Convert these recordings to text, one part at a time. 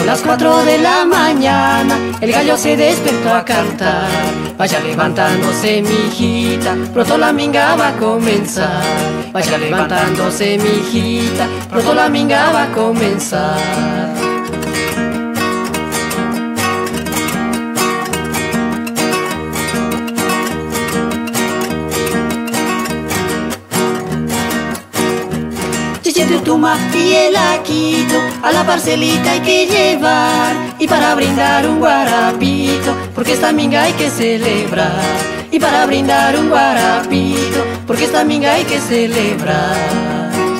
Son las 4 de la mañana, el gallo se despertó a cantar. Vaya levantándose mi hijita, pronto la minga va a comenzar. Vaya levantándose mi hijita, pronto la minga va a comenzar. Chiche, tutuma y el aquito a la parcelita hay que llevar, y para brindar un guarapito, porque esta minga hay que celebrar. Y para brindar un guarapito, porque esta minga hay que celebrar.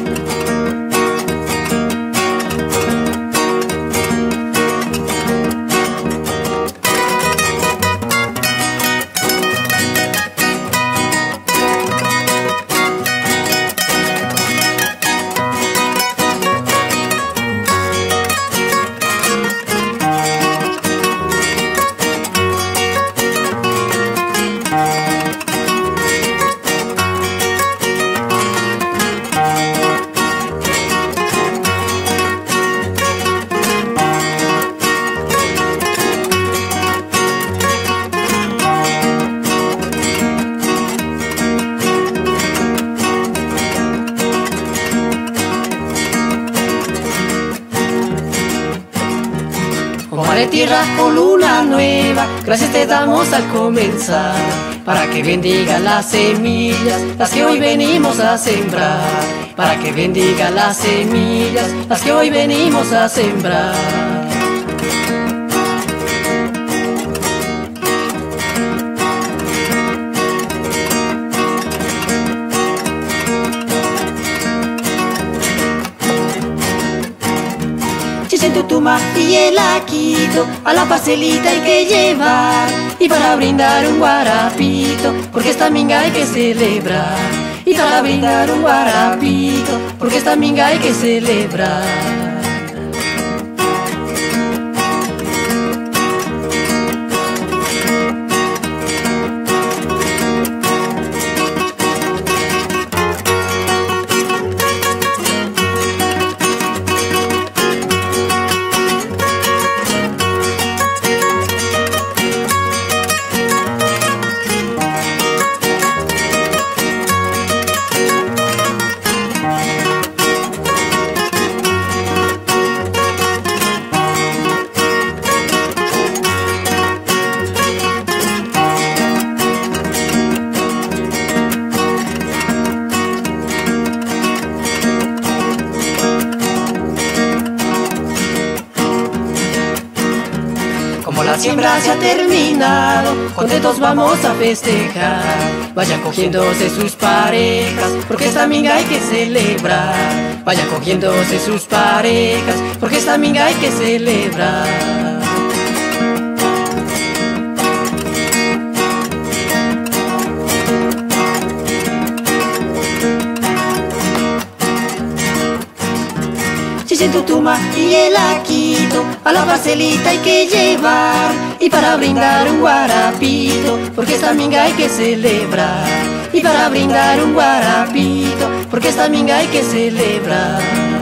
Madre tierra con luna nueva, gracias te damos al comenzar, para que bendiga las semillas, las que hoy venimos a sembrar. Para que bendiga las semillas, las que hoy venimos a sembrar. Chiche, tutuma y el aquito a la parcelita hay que llevar, y para brindar un guarapito, porque esta minga hay que celebrar. Y para brindar un guarapito, porque esta minga hay que celebrar. Como la siembra se ha terminado, contentos vamos a festejar. Vayan cogiéndose sus parejas, porque esta minga hay que celebrar. Vayan cogiéndose sus parejas, porque esta minga hay que celebrar. Chiche, tutuma y el aquito a la parcelita hay que llevar, y para brindar un guarapito, porque esta minga hay que celebrar. Y para brindar un guarapito, porque esta minga hay que celebrar.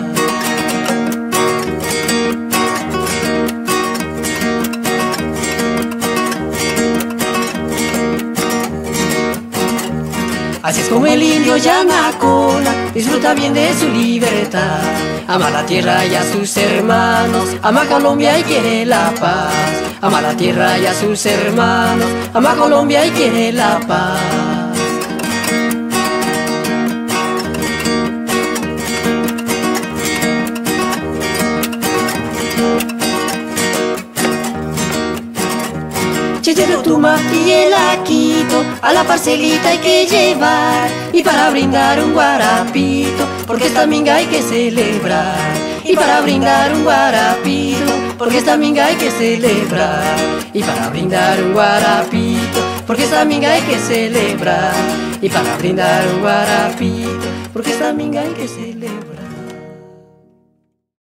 Así es como el indio Yamacona disfruta bien de su libertad. Ama la tierra y a sus hermanos, ama Colombia y quiere la paz. Ama la tierra y a sus hermanos, ama Colombia y quiere la paz. Chiche, tutuma y el aquito a la parcelita hay que llevar, y para brindar un guarapito, porque esta minga hay que celebrar. Y para brindar un guarapito, porque esta minga hay que celebrar. Y para brindar un guarapito, porque esta minga hay que celebrar. Y para brindar un guarapito, porque esta minga hay que celebrar.